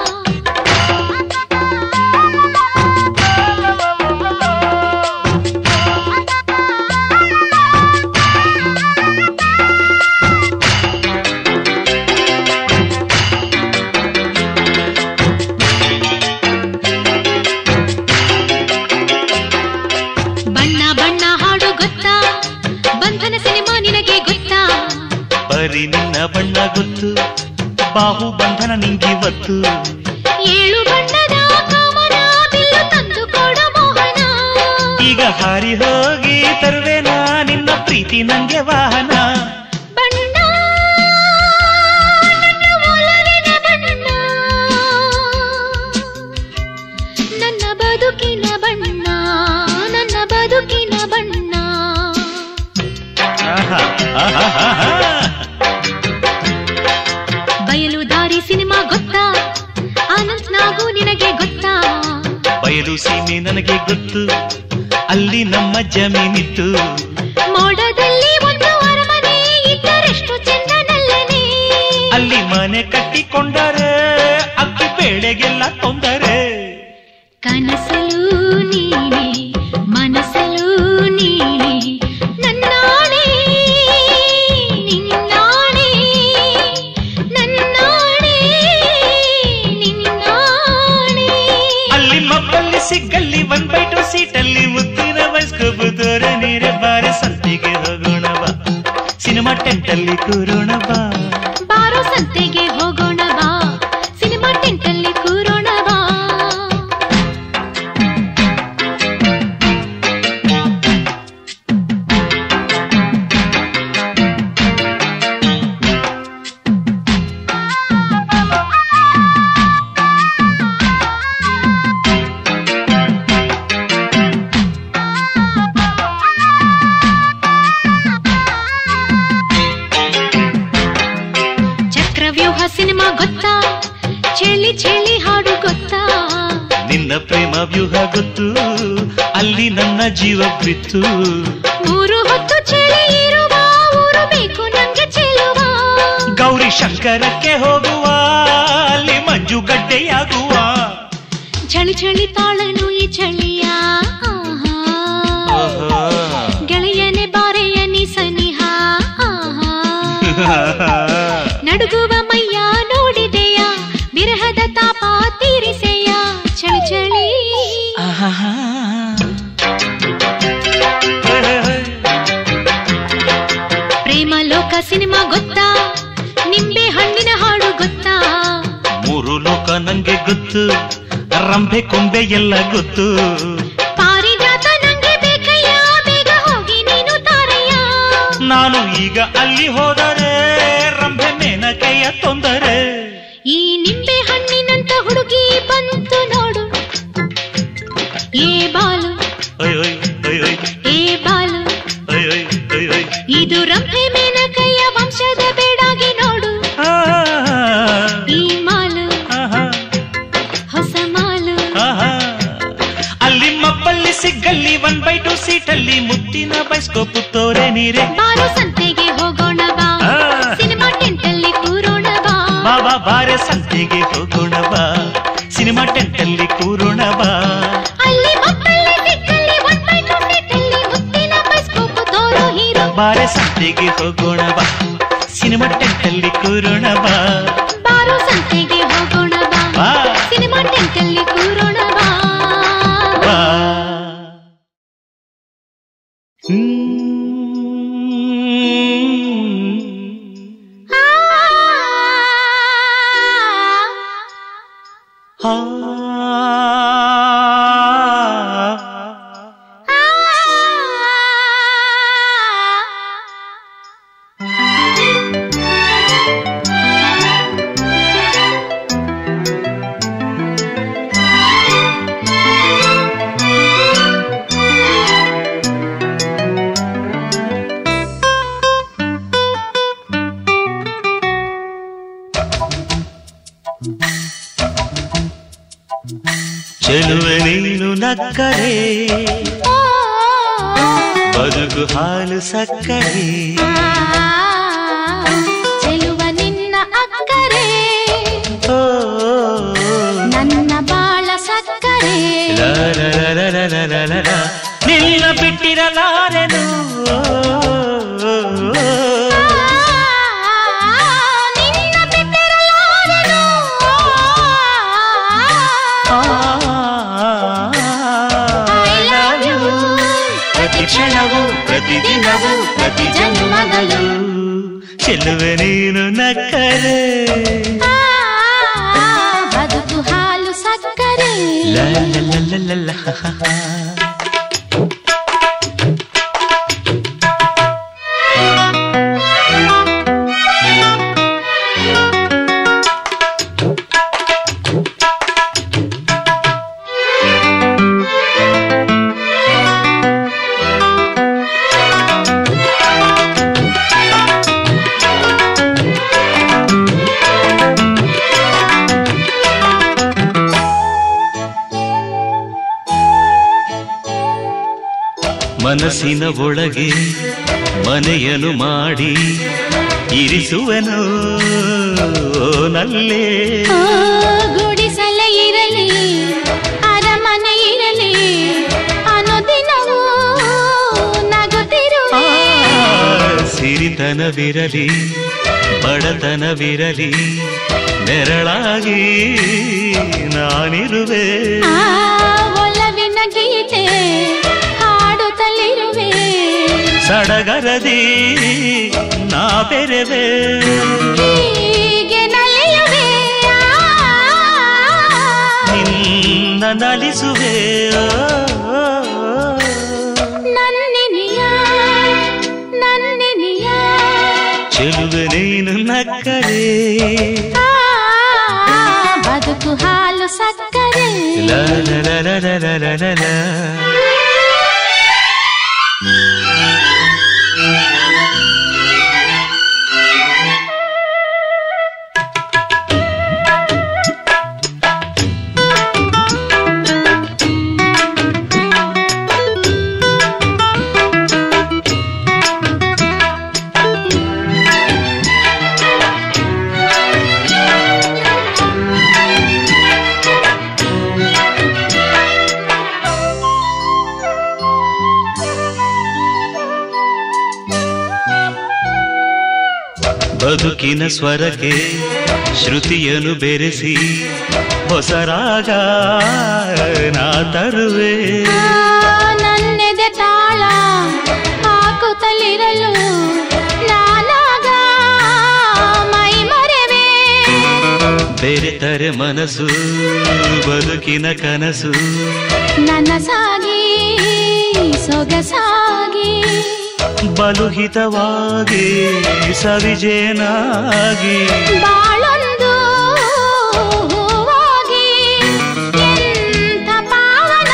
[SPEAKER 2] ಬಣ್ಣ ಬಣ್ಣ ಹಾಡು ಗೊತ್ತಾ ಬಂಧನ ಸಿನಿಮಾ ನಿನಗೆ ಗೊತ್ತಾ
[SPEAKER 4] ಬರೀ ನಿನ್ನ ಬಣ್ಣ ಗೊತ್ತು ಬಾಹು ಬಂಧನ ನಿಂಗಿವತ್ತು
[SPEAKER 2] ಏಳು ಬಣ್ಣದ ಕಾಮನ ಬಿಲ್ಲು ತಂದು ಕೊಡ ಮೋಹನ
[SPEAKER 4] ಈಗ ಹಾರಿ ಹೋಗಿ ತರುವೆನಾ ನಿನ್ನ ಪ್ರೀತಿ ನಂಗೆ ವಾಹನ
[SPEAKER 2] ಬಣ್ಣ ನನ್ನ ಒಲವಿನ ಬಣ್ಣ ನನ್ನ ಬದುಕಿನ ಬಣ್ಣ ನನ್ನ ಬದುಕಿನ ಬಣ್ಣ
[SPEAKER 4] ಆಹಾ, ಆಹಾ, ಆಹಾ.
[SPEAKER 2] ಬಯಲು ದಾರಿ ಸಿನಿಮಾ ಗೊತ್ತಾ ಅನಂತ್ ನಾಗು ನಿನಗೆ ಗೊತ್ತಾ
[SPEAKER 4] ಬಯಲು ಸೀಮೆ ನನಗೆ ಗೊತ್ತು ಅಲ್ಲಿ ನಮ್ಮ ಜಮೀನಿತ್ತು
[SPEAKER 2] ಮೋಡದಲ್ಲಿ ಒಂದು ಅರಮನೆ ಇದ್ದರೆಷ್ಟು ಚೆಂದನಲ್ಲನೆ
[SPEAKER 4] ಅಲ್ಲಿ ಮನೆ ಕಟ್ಟಿಕೊಂಡರೆ ಅಕ್ಕಿ ಬೇಳೆಗೆಲ್ಲ ತೊಂದರೆ
[SPEAKER 2] ಕನಸಲು ನೀನೆ ಮನಸಲು ನೀನೆ ನನ್ನಾಣೆ ನಿನ್ನಾಣೆ ನನ್ನಾಣೆ ನಿನ್ನಾಣೆ
[SPEAKER 4] ಅಲ್ಲಿ ಮಬ್ಬಲ್ಲಿ ಸಿಗ್ಗಲ್ಲಿ ಒನ್ ಬೈ ಟು ಸೀಟಲ್ಲಿ ಮುದ್ದಿನ ಬೈಸ್ಕೋಪು ತೋರೆ ನೀರೆ ಬಾರೆ ಸಂತೆಗೆ ಹೋಗೋಣ ಬಾ ಸಿನಿಮಾ ಟೆಂಟಲ್ಲಿ ಕೂರೋಣ ಬಾ
[SPEAKER 2] ಬಾರೋ ಸಂತೆಗೆ ಹೋಗೋಣ ಬಾ ಸಿನಿಮಾ ಟೆಂಟಲ್ಲಿ ಕೂರೋಣ ಬಾ ಚಕ್ರವ್ಯೂಹ ಸಿನಿಮಾ ಗೊತ್ತಾ ಚೆಳಿ ಚೆಳಿ ಹಾಡು ಗೊತ್ತಾ
[SPEAKER 4] ನಿನ್ನ ಪ್ರೇಮ ವ್ಯೂಹ ಗೊತ್ತು ಅಲ್ಲಿ ನನ್ನ ಜೀವ ಬಿತ್ತು
[SPEAKER 2] ಮೂರು ಹೊತ್ತು ಚೆಳಿ ಇರುವ ಊರು ಬೇಕು ನಂಗೆ ಚೆಲುವ
[SPEAKER 4] ಗೌರಿ ಶಂಕರಕ್ಕೆ ಹೋಗುವ ಅಲ್ಲಿ ಮಂಜುಗಡ್ಡೆಯಾಗುವ
[SPEAKER 2] ಚಳಿ ಚಳಿ ತಾಳನು ಈ ಚಳಿಯ ಆಹಾ. ಗೆಳೆಯನೆ ಬಾರೆಯ ನೀ ಸನಿಹ ಆಹಾ. ನಡುಗುವ ಮೈಯ ನೋಡಿದೆಯ ವಿರಹದ ತಾಪ ತೀರಿಸೆಯ ಚಳಿ ಚಳಿ ಪ್ರೇಮ ಲೋಕ ಸಿನಿಮಾ ಗೊತ್ತಾ ನಿಂಬೆ ಹಣ್ಣಿನ ಹಾಡು ಗೊತ್ತಾ
[SPEAKER 4] ಮೂರು ಲೋಕ ನಂಗೆ ಗೊತ್ತು ರಂಭೆ ಕೊಂಬೆ ಎಲ್ಲ ಗೊತ್ತು
[SPEAKER 2] ಪಾರಿಜಾತ ನಂಗೆ ಬೇಕಯ್ಯ ಬೇಗ ಹೋಗಿ ನೀನು ತಾರಯ್ಯ
[SPEAKER 4] ನಾನು ಈಗ ಅಲ್ಲಿ ಹೋದರೆ ರಂಭೆ ಮೇನಕೆಯ ತೊಂದರೆ
[SPEAKER 2] ಈ ನಿಂಬೆ ಹಣ್ಣಿನಂತ ಹುಡುಗಿ ಬಂತು ನೋಡು ಏ ಬಾಲು
[SPEAKER 4] ಒಯ್ ಒಯ್ ಒಯ್ ಒಯ್
[SPEAKER 2] ಏ ಬಾಲು
[SPEAKER 4] ಒಯ್ ಒಯ್ ಒಯ್ ಒಯ್
[SPEAKER 2] ಇದು ರಂಭೆ ಮೇನಕಯ್ಯ ವಂಶದ ಬೇಡಾಗಿ ನೋಡು
[SPEAKER 4] ಆ,
[SPEAKER 2] ಈ ಮಾಲು
[SPEAKER 4] ಆಹಾ,
[SPEAKER 2] ಹೊಸ ಮಾಲು
[SPEAKER 4] ಆಹಾ. ಅಲ್ಲಿ ಮಬ್ಬಲ್ಲಿ ಸಿಗ್ಗಲ್ಲಿ ಒನ್ ಬೈ ಟು ಸೀಟಲ್ಲಿ ಮುದ್ದಿನ ಬೈಸ್ಕೋಪು ತೋರೆ ನೀರೆ
[SPEAKER 2] ಬಾರೋ ಸಂತೆಗೆ ಹೋಗೋಣ ಬಾ
[SPEAKER 4] ಆ.
[SPEAKER 2] ಸಿನಿಮಾ ಟೆಂಟಲ್ಲಿ ಕೂರೋಣ ಬಾ
[SPEAKER 4] ಬಾಬಾ ಬಾರೆ ಸಂತೆಗೆ ಹೋಗೋಣ ಬಾ ಸಿನಿಮಾ ಟೆಂಟಲ್ಲಿ ಕೂರೋಣ ಬಾ
[SPEAKER 2] ಅಲ್ಲಿ ಮಕ್ಕಳಲ್ಲಿ ಸಿಕ್ಕಲ್ಲಿ ಒನ್ ಬೈ ಟು ಸೀಟಲ್ಲಿ ಮುತ್ತಿನ ಬೈಸ್ಕೋಪು ತೋರೋ ಹೀರೋ
[SPEAKER 4] ಬಾರೆ ಸಂತೆಗೆ ಹೋಗೋಣ ಬಾ ಸಿನಿಮಾ ಟೆಂಟಲ್ಲಿ ಕೂರೋಣ ಬಾ
[SPEAKER 2] ಬಾರೋ ಸಂತೆಗೆ ಹೋಗೋಣ ಬಾ
[SPEAKER 4] ಬಾ.
[SPEAKER 2] ಸಿನಿಮಾ ಟೆಂಟಲ್ಲಿ ಕೂರೋಣ ಬಾ
[SPEAKER 4] ಬಾ.
[SPEAKER 2] ಆ, ಆ, ಆ,
[SPEAKER 4] ಚೆಲುವೆ ನೀನು ನಕ್ಕರೆ ಬದುಕು ಹಾಲು ಸಕ್ಕರೆ
[SPEAKER 2] ಚೆಲುವ ನಿನ್ನ ಅಕ್ಕರೆ ನನ್ನ ಬಾಳ ಸಕ್ಕರೆ
[SPEAKER 4] ನಿನ್ನ ಬಿಟ್ಟಿರಲಾರೆನು
[SPEAKER 2] ನಿನ್ನ ಬಿಟ್ಟಿರಲಾರೆನು
[SPEAKER 4] ಐ ಲವ್ ಯು ಪ್ರತಿ ಕ್ಷಣವೂ ಪ್ರತಿದಿನವೂ ಪ್ರತಿ ಜನ್ಮದಲ್ಲೂ ಚೆಲುವೆ ನೀನು ನಕ್ಕರೆ
[SPEAKER 2] ಬದುಕು ಹಾಲು ಸಕ್ಕರೆ
[SPEAKER 4] ಲ ಲ ಲ ಲ ಲ ಮನಸ್ಸಿನ ಒಳಗೆ ಮನೆಯನ್ನು ಮಾಡಿ ಇರಿಸುವೆನು ನಲ್ಲೇ
[SPEAKER 2] ಗುಡಿಸಲೇ ಇರಲಿ ಅರಮನೆ ಇರಲಿ ಅನುದಿನವೂ ನಗುತ್ತಿರುವ
[SPEAKER 4] ಸಿರಿತನವಿರಲಿ ಬಡತನವಿರಲಿ ನೆರಳಾಗಿ ನಾನಿರುವೆ
[SPEAKER 2] ಒಲವಿನ ಗೀತೆ
[SPEAKER 4] ಸಡಗರದಿ ನಾ ಬೆರೆವೆ
[SPEAKER 2] ಹೀಗೆ ನಲಿಯುವೆ
[SPEAKER 4] ನಿನ್ನ ನಲಿಸುವೆ
[SPEAKER 2] ನನ್ನಿನಿಯ ನನ್ನಿನಿಯ
[SPEAKER 4] ಚೆಲುವೆ ನೀನು ನಕ್ಕರೆ
[SPEAKER 2] ಬದುಕು ಹಾಲು ಸಕ್ಕರೆ
[SPEAKER 4] ಲ ಲ ಲ ಲ ಲ ಲ ಲ ಬದುಕಿನ ಸ್ವರಕ್ಕೆ ಶ್ರುತಿಯನ್ನು ಬೆರೆಸಿ ಹೊಸ ರಾಗ ನಾ ತರುವೆ
[SPEAKER 2] ನನ್ನೆದೆ ತಾಳ ಹಾಕುತ್ತಲಿರಲು ನಾನಾಗ ಮೈ ಮರೆವೆ
[SPEAKER 4] ಬೆರೆತರೆ ಮನಸ್ಸು ಬದುಕಿನ ಕನಸು
[SPEAKER 2] ನನಸಾಗಿ ಸೊಗಸಾಗಿ
[SPEAKER 4] ಬಲುಹಿತವಾಗಿ ಸವಿಜೇನಾಗಿ
[SPEAKER 2] ಬಾಳೊಂದು ಹೂವಾಗಿ ಎಂಥ ಪಾವನ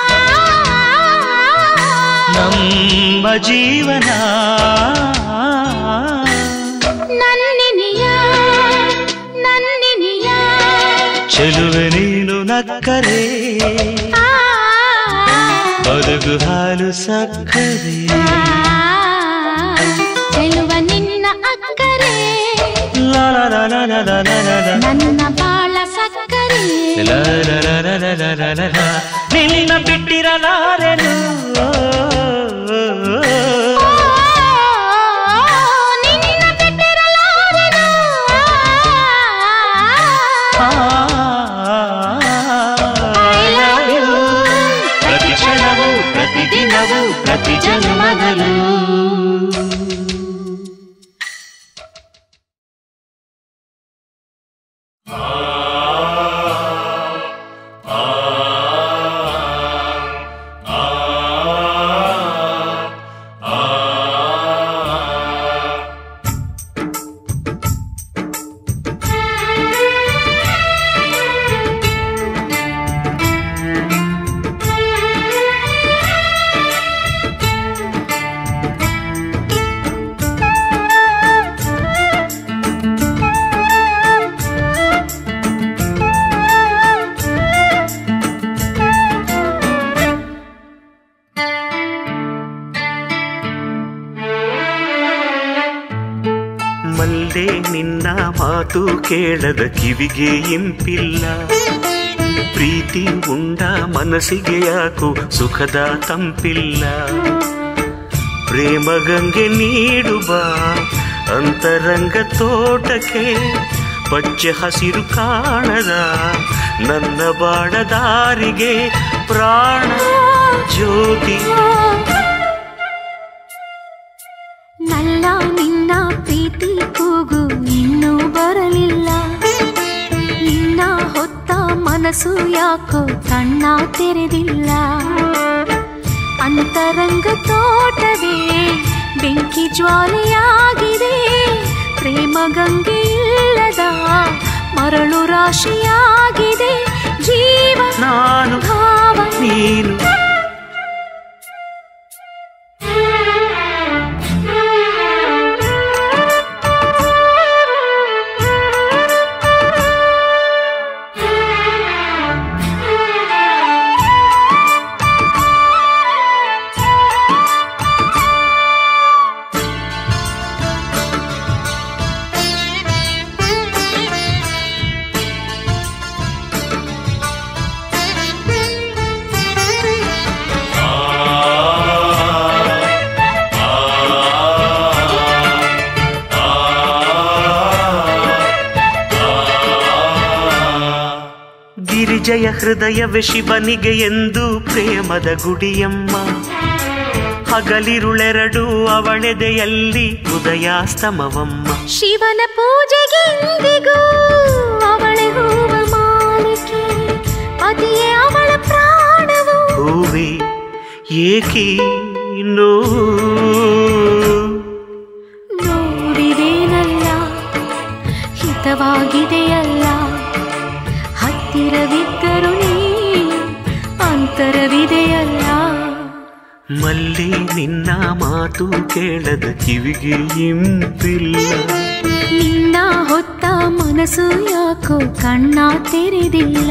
[SPEAKER 4] ನಮ್ಮ ಜೀವನ
[SPEAKER 2] ನನ್ನಿನಿಯ ನನ್ನಿನಿಯ
[SPEAKER 4] ಚೆಲುವೆ ನೀನು ನಕ್ಕರೆ ಬದುಕು ಹಾಲು ಸಕ್ಕರೆ
[SPEAKER 2] ಚೆಲುವ ನಿನ್ನ ಅಕ್ಕರೆ
[SPEAKER 4] ಲ ಲ ಲ ಲ ಲ ಲ ಲ ಲ ಲ
[SPEAKER 2] ನನ್ನ ಬಾಳ ಸಕ್ಕರೆ
[SPEAKER 4] ಲ ಲ ಲ ಲ ಲ ಲ ಲ ಲ ಲ ನಿನ್ನ ಬಿಟ್ಟಿರಲಾರೆನು
[SPEAKER 2] ನಿನ್ನ ಬಿಟ್ಟಿರಲಾರೆನು
[SPEAKER 4] ಐ ಲವ್ ಯು ಪ್ರತಿ ಕ್ಷಣವೂ ಪ್ರತಿದಿನವೂ ಪ್ರತಿ ಜನ್ಮದಲ್ಲೂ
[SPEAKER 1] ಮಲ್ಲೆ ನಿನ್ನ ಮಾತು ಕೇಳದ ಕಿವಿಗೆ ಇಂಪಿಲ್ಲ. ಪ್ರೀತಿ ಉಂಡ ಮನಸ್ಸಿಗೆ ಯಾಕೋ ಸುಖದ ತಂಪಿಲ್ಲ. ಪ್ರೇಮ ಗಂಗೆ ನೀಡುವ ಅಂತರಂಗ ತೋಟಕ್ಕೆ ಪಚ್ಚೆ ಹಸಿರು ಕಾಣದ ನನ್ನ ಬಾಳದಾರಿಗೆ ಪ್ರಾಣ ಜ್ಯೋತಿ.
[SPEAKER 2] ನಲ್ಲ ನಿನ್ನ ಪ್ರೀತಿ ಕೂಗು ಇನ್ನೂ ಬರಲಿಲ್ಲ. ನಿನ್ನ ಹೊತ್ತ ಮನಸ್ಸು ಯಾಕೋ ಕಣ್ಣ ತೆರೆದಿಲ್ಲ. ಅಂತರಂಗ ತೋಟವೇ ಬೆಂಕಿ ಜ್ವಾಲೆಯಾಗಿದೆ. ಪ್ರೇಮ ಗಂಗೆ ಇಲ್ಲದ ಮರಳು ರಾಶಿಯಾಗಿದೆ. ಜೀವ
[SPEAKER 1] ನಾನು
[SPEAKER 2] ಭಾವ
[SPEAKER 1] ನೀನು ಗಿರಿಜಯ ಹೃದಯವೇ ಶಿವನಿಗೆ ಎಂದು ಪ್ರೇಮದ ಗುಡಿಯಮ್ಮ. ಹಗಲಿರುಳೆರಡು ಅವಳೆದೆಯಲ್ಲಿ ಉದಯಾಸ್ತಮವಮ್ಮ.
[SPEAKER 2] ಶಿವನ ಪೂಜೆಗೆ ಎಂದಿಗೂ ಅವಳೆ ಹೂವ ಮಾಲಿಕೆ. ಪತಿಯೇ ಅವಳ ಪ್ರಾಣವು.
[SPEAKER 1] ಹೂವೇ ಏಕೆ ನೋ
[SPEAKER 2] ನೋಡಿದೇನಲ್ಲ ಹಿತವಾಗಿದೆಯಲ್ಲ. ಹತ್ತಿರವಿದ್ದರು ನೀ ಅಂತರವಿದೆಯಲ್ಲ.
[SPEAKER 1] ಮಲ್ಲಿ ನಿನ್ನ ಮಾತು ಕೇಳದ ಕಿವಿಗೆ ಇಂಪಿಲ್ಲ.
[SPEAKER 2] ನಿನ್ನ ಹೊತ್ತ ಮನಸ್ಸು ಯಾಕೋ ಕಣ್ಣ ತೆರೆದಿಲ್ಲ.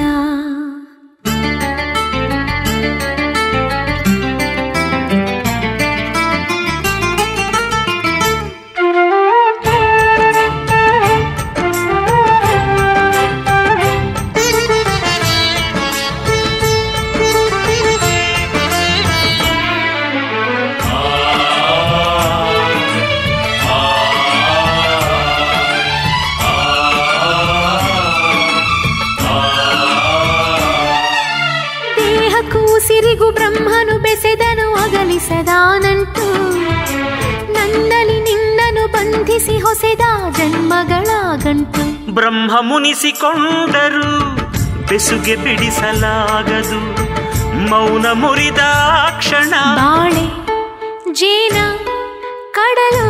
[SPEAKER 2] ಸಿರಿಗು ಬ್ರಹ್ಮನು ಬೆಸೆದನು ಅಗಲಿಸದಾನಂಟು. ನನ್ನಲ್ಲಿ ನಿನ್ನನು ಬಂಧಿಸಿ ಹೊಸೆದ ಜನ್ಮಗಳ ಗಂಟು.
[SPEAKER 1] ಬ್ರಹ್ಮ ಮುನಿಸಿಕೊಂಡರು ಬೆಸುಗೆ ಬಿಡಿಸಲಾಗದು. ಮೌನ ಮುರಿದ ಕ್ಷಣ
[SPEAKER 2] ಬಾಳೆ ಜೇನ ಕಡಲು.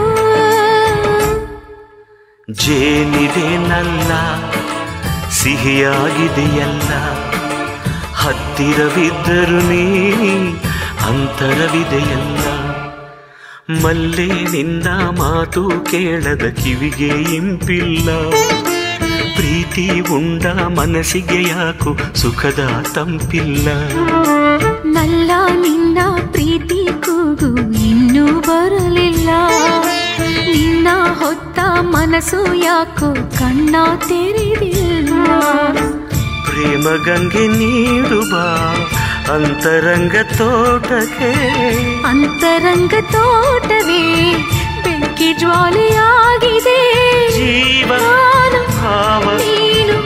[SPEAKER 1] ಜೇನಿದೇನಲ್ಲ ಸಿಹಿಯಾಗಿದೆಯಲ್ಲ. ಹತ್ತಿರವಿದ್ದರು ನೀ ಅಂತರವಿದೆಯಲ್ಲ. ಮಲ್ಲೆ ನಿನ್ನ ಮಾತು ಕೇಳದ ಕಿವಿಗೆ ಇಂಪಿಲ್ಲ. ಪ್ರೀತಿ ಉಂಡ ಮನಸ್ಸಿಗೆ ಯಾಕೋ ಸುಖದ ತಂಪಿಲ್ಲ.
[SPEAKER 2] ನಲ್ಲ ನಿನ್ನ ಪ್ರೀತಿ ಕೂಗು ಇನ್ನೂ ಬರಲಿಲ್ಲ. ನಿನ್ನ ಹೊತ್ತ ಮನಸ್ಸು ಯಾಕೋ ಕಣ್ಣ ತೆರೆದಿಲ್ಲ.
[SPEAKER 1] ಪ್ರೇಮ ಗಂಗೆ ನೀಡುವ ಅಂತರಂಗ ತೋಟಕ್ಕೆ.
[SPEAKER 2] ಅಂತರಂಗ ತೋಟವೇ ಬೆಂಕಿ ಜ್ವಾಲೆಯಾಗಿದೆ.
[SPEAKER 1] ಜೀವ
[SPEAKER 2] ನಾನು
[SPEAKER 1] ಭಾವ
[SPEAKER 2] ನೀನು.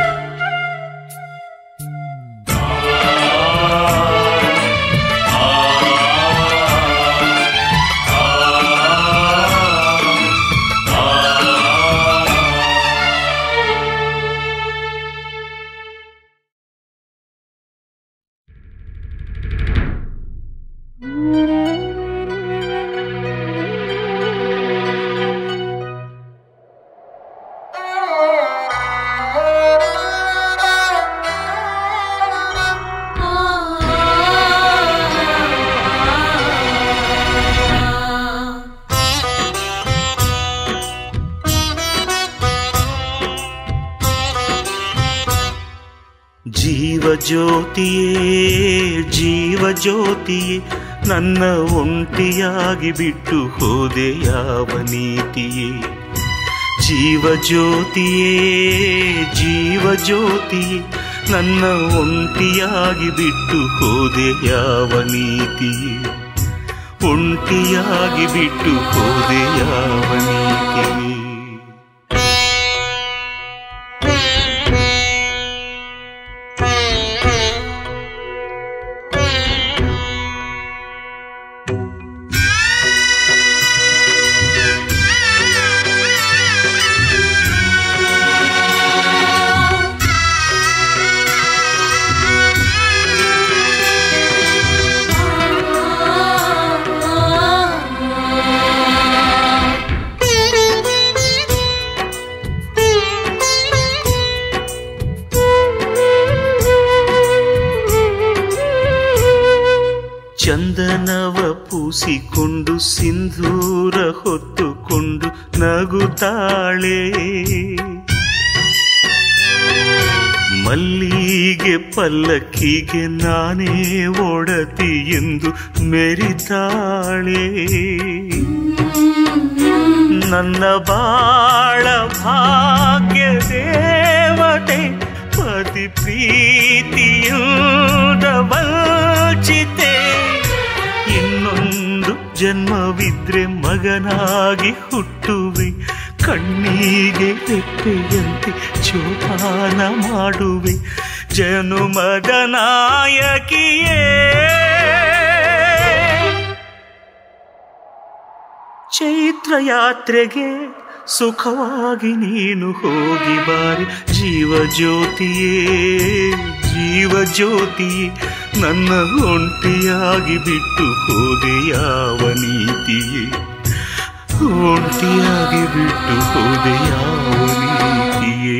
[SPEAKER 1] ಜೀವ ಜ್ಯೋತಿಯೇ ಜೀವ ಜ್ಯೋತಿಯೇ ನನ್ನ ಒಂಟಿಯಾಗಿ ಬಿಟ್ಟು ಹೋದೆ ಯಾವ ನೀತಿಯೇ. ಜೀವ ಜ್ಯೋತಿಯೇ ಜೀವ ಜ್ಯೋತಿಯೇ ನನ್ನ ಒಂಟಿಯಾಗಿ ಬಿಟ್ಟು ಹೋದೆ ಯಾವ ನೀತಿಯೇ ಒಂಟಿಯಾಗಿ ಬಿಟ್ಟು ಹೋದೆ ಯಾವ ನೀತಿಯೇ ಚಂದನವ ಪೂಸಿಕೊಂಡು ಸಿಂಧೂರ ಹೊತ್ತುಕೊಂಡು ನಗುತ್ತಾಳೆ ಮಲ್ಲಿಗೆ ಪಲ್ಲಕ್ಕಿಗೆ ನಾನೇ ಒಡತಿ ಎಂದು ಮೆರಿತಾಳೆ ನನ್ನ ಬಾಳ ಭಾಗ್ಯ ದೇವತೆ ಪತಿ ಪ್ರೀತಿಯಿಂದ ವಂಚಿತೆ ಇನ್ನೊಂದು ಜನ್ಮವಿದ್ರೆ ಮಗನಾಗಿ ಹುಟ್ಟುವೆ ಕಣ್ಣಿಗೆ ರೆಪ್ಪೆಯಂತೆ ಜೋಪಾನ ಮಾಡುವೆ ಜನುಮದ ನಾಯಕಿಯೇ ಚೈತ್ರ ಯಾತ್ರೆಗೆ ಸುಖವಾಗಿ ನೀನು ಹೋಗಿ ಬಾರಿ ಜೀವ ಜ್ಯೋತಿಯೇ ಜೀವ ಜ್ಯೋತಿಯೇ ನನ್ನ ಒಂಟಿಯಾಗಿ ಬಿಟ್ಟು ಹೋದೆ ಯಾವ ನೀತಿಯೇ ಒಂಟಿಯಾಗಿ ಬಿಟ್ಟು ಹೋದೆ ಯಾವ ನೀತಿಯೇ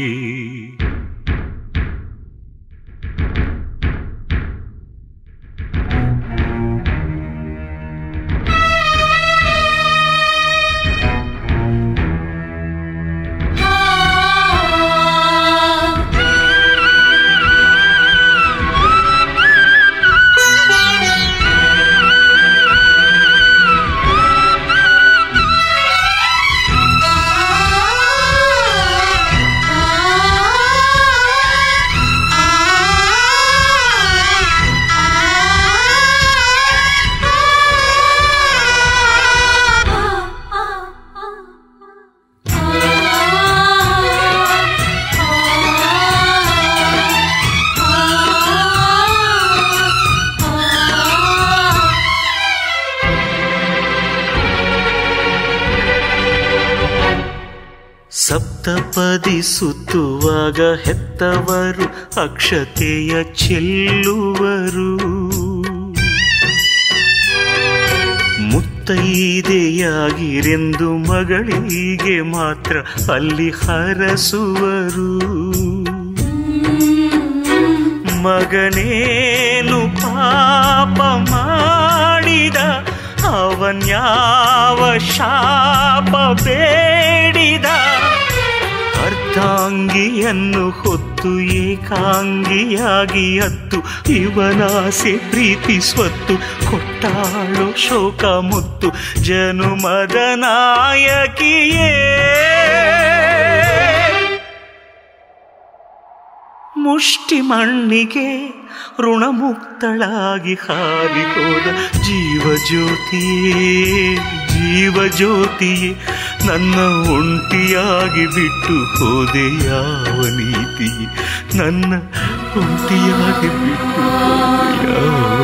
[SPEAKER 1] ಸಪ್ತಪದಿ ಸುತ್ತುವಾಗ ಹೆತ್ತವರು ಅಕ್ಷತೆಯ ಚೆಲ್ಲುವರು ಮುತ್ತೈದೆಯಾಗಿರೆಂದು ಮಗಳಿಗೆ ಮಾತ್ರ ಅಲ್ಲಿ ಹರಸುವರು ಮಗನೇನು ಪಾಪ ಮಾಡಿದ ಅವನ್ಯಾವ ಶಾಪ ಬೇಡಿದ ಅರ್ಧಾಂಗಿಯನ್ನು ಹೊತ್ತು ಏಕಾಂಗಿಯಾಗಿ ಹತ್ತು ಇವನಾಸೆ ಪ್ರೀತಿ ಸ್ವತ್ತು ಕೊಟ್ಟಾಳೋ ಶೋಕ ಮುತ್ತು ಜನುಮದ ನಾಯಕಿಯೇ ಮುಷ್ಟಿ ಮಣ್ಣಿಗೆ ಋಣಮುಕ್ತಳಾಗಿ ಹಾರಿ ಹೋದ ಜೀವ ಜ್ಯೋತಿಯೇ ಜೀವ ಜ್ಯೋತಿಯೇ ನನ್ನ ಒಂಟಿಯಾಗಿ ಬಿಟ್ಟು ಹೋದೆ ಯಾವ ನೀತಿಯೇ ನನ್ನ ಒಂಟಿಯಾಗಿ ಬಿಟ್ಟು ಹೋದೆ ಯಾವ